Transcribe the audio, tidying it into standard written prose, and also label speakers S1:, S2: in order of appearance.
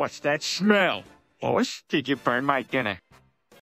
S1: What's that smell? Lois, did you burn my dinner?